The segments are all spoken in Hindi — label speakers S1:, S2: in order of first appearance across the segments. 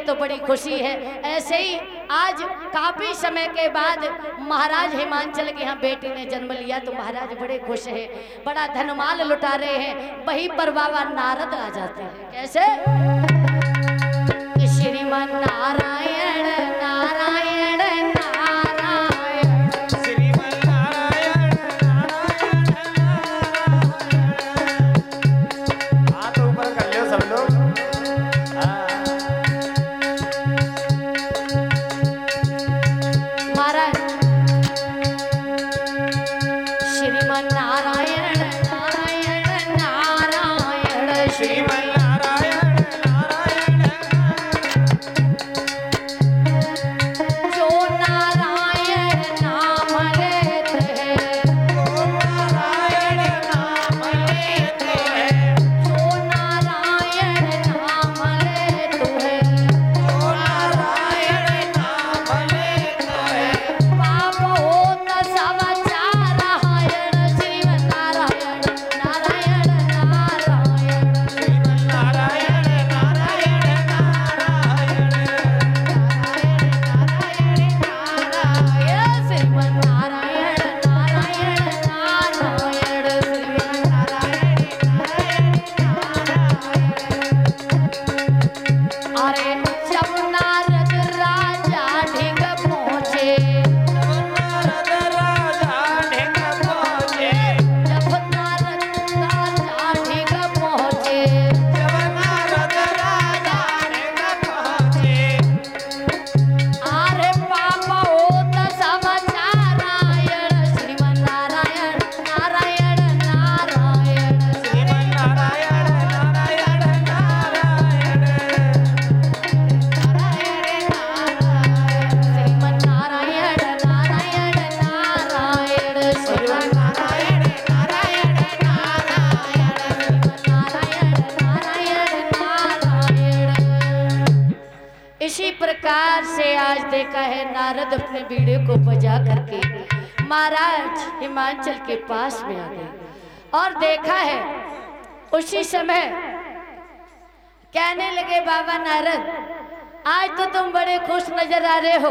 S1: तो बड़ी खुशी है। ऐसे ही आज काफी समय के बाद महाराज हिमांचल के यहाँ बेटी ने जन्म लिया तो महाराज बड़े खुश है, बड़ा धनमाल लुटा रहे हैं। वहीं पर बाबा नारद आ जाते हैं। कैसे? श्रीमान नारायण नारायण नारायण,
S2: श्रीमान नारायण नारायण। हाथ ऊपर कर लो सब लोग।
S1: महाराज श्रीमान नारायण नारायण नारायण,
S2: श्रीमान नारायण नारायण।
S1: जो नारायण नाम लेते हैं,
S2: ओ नारायण नाम लेते हैं,
S1: जो नारायण नाम लेते हैं,
S2: ओ नारायण नाम लेते हैं।
S1: पाप होत समाचारायण, श्रीमन नारायण नारायण नारायण,
S2: श्रीमान नारायण नारायण नारायण।
S1: श्रीमन नारायण नारायण नारायण, श्रीमन नारायण नारायण। अरे जब नारद राजा ढिग पहुँचे,
S2: नारद राजा ढिग पहुँचे,
S1: जब नारद राजा ढिग पहुँचे,
S2: जब नारद राजा ढिग पहुँचे।
S1: अरे पाप होत समाचारायण, श्रीमन नारायण नारायण नारायण,
S2: श्रीमान नारायण नारायण नारायण।
S1: श्रीमन नारायण नारायण नारायण, श्रीमन
S2: नारायण नारायण नारायण।
S1: नारायण नारायण नारायण। इसी प्रकार से आज देखा है नारद अपने बीड़े को बजा करके महाराज हिमांचल के पास में आ गए और देखा है उसी समय कहने लगे बाबा नारद आज तो तुम बड़े खुश नजर आ रहे हो,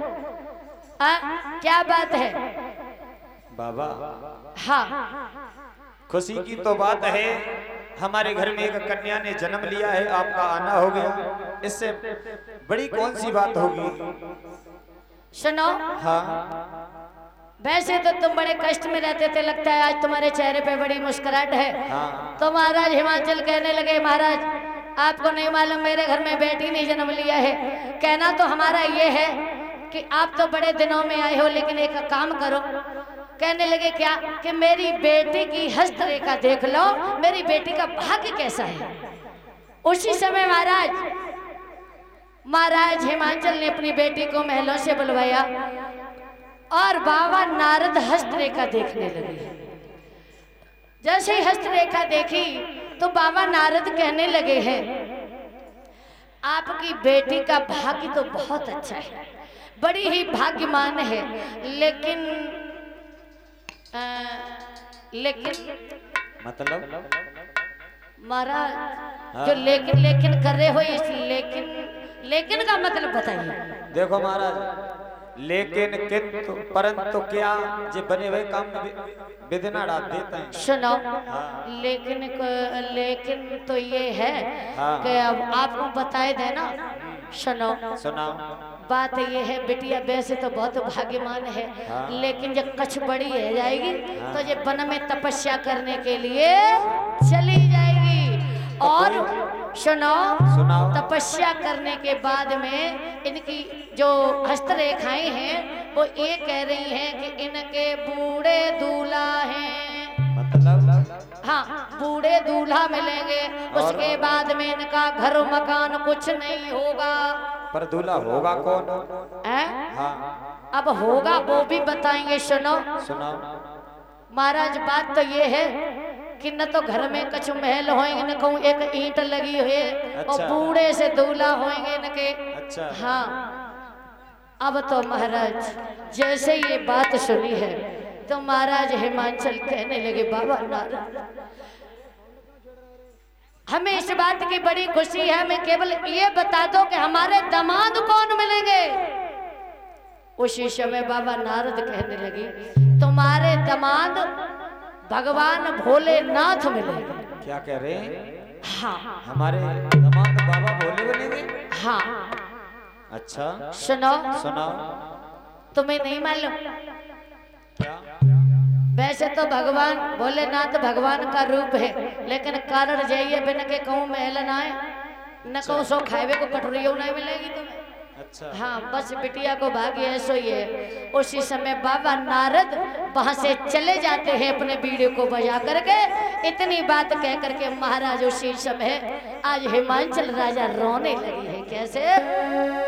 S1: क्या बात है?
S2: बाबा
S1: हाँ
S2: खुशी की तो बात है, हमारे घर में एक कन्या ने जन्म लिया है, आपका आना हो गया, इससे बड़ी कौन सी बात होगी?
S1: सुनो,
S2: हाँ
S1: वैसे तो तुम बड़े कष्ट में रहते थे, लगता है आज तुम्हारे चेहरे पे बड़ी मुस्कुराहट है।
S2: हाँ।
S1: तो महाराज हिमांचल कहने लगे महाराज आपको नहीं मालूम मेरे घर में बेटी ने जन्म लिया है। कहना तो हमारा ये है कि आप तो बड़े दिनों में आए हो, लेकिन एक काम करो। कहने लगे क्या? कि मेरी बेटी की हस्तरेखा देख लो, मेरी बेटी का भाग्य कैसा है। उसी समय महाराज हिमांचल ने अपनी बेटी को महलों से बुलवाया और बाबा नारद हस्तरेखा देखने लगे। जैसे ही हस्तरेखा देखी तो बाबा नारद कहने लगे हैं आपकी बेटी का भाग्य तो बहुत अच्छा है, बड़ी ही भाग्यमान है, लेकिन
S2: मतलब
S1: महाराज
S2: हाँ।
S1: जो लेकिन कर रहे हो, इस लेकिन का मतलब बताइए।
S2: देखो महाराज, लेकिन किंतु परंतु क्या जे बने हुए काम में विधना डाल देता है।
S1: सुनो,
S2: हाँ।
S1: लेकिन तो ये है
S2: हाँ।
S1: कि अब आपको बताए देना। सुनो,
S2: सुनाओ।
S1: बात ये है बिटिया वैसे तो बहुत भाग्यमान है,
S2: हाँ।
S1: लेकिन जब कछ बड़ी रह जाएगी
S2: हाँ।
S1: तो ये वन में तपस्या करने के लिए चली जाएगी। और
S2: सुनाओ।
S1: तपस्या करने के बाद में इनकी जो हस्तरेखाएं हैं वो ये कह रही हैं कि इनके बूढ़े दूल्हा हैं।
S2: मतलब
S1: हाँ, बूढ़े दूल्हा मिलेंगे, उसके बाद में इनका घर मकान कुछ नहीं होगा।
S2: पर दूल्हा होगा कौन?
S1: है?
S2: हाँ।
S1: अब होगा वो भी बताएंगे। सुनो महाराज, बात तो ये है कि न तो घर में कछु महल होंगे, न कहूँ एक ईंट लगी हुई है।
S2: अच्छा।
S1: और बूढ़े से दूल्हा होंगे न के।
S2: अच्छा।
S1: हाँ। अब तो महाराज जैसे ये बात सुनी है तो महाराज हिमांचल कहने लगे बाबा नारद हमें इस बात की बड़ी खुशी है, हमें केवल ये बता दो कि हमारे दामाद कौन मिलेंगे। उसी समय बाबा नारद कहने लगी, तुम्हारे दामाद भगवान भोलेनाथ मिलेंगे।
S2: क्या कह रहे हैं?
S1: हाँ,
S2: हमारे दामाद बाबा भोले बनेंगे?
S1: हाँ।
S2: अच्छा,
S1: सुनो,
S2: सुनाओ।
S1: तुम्हें नहीं मालूम?
S2: क्या?
S1: वैसे तो भगवान भोलेनाथ भगवान का रूप है, लेकिन कारण जाइए बिन के कहूँ महल न आए न कहूँ सो खावे को कटोरियों नहीं मिलेगी तुम्हें।
S2: अच्छा,
S1: हाँ, बस बिटिया को भाग्य ऐसो ही है। उसी समय बाबा नारद वहां से चले जाते हैं अपने बीड़े को बजा करके। इतनी बात कह करके महाराज उसी समय आज हिमाचल राजा रोने लगे हैं। कैसे?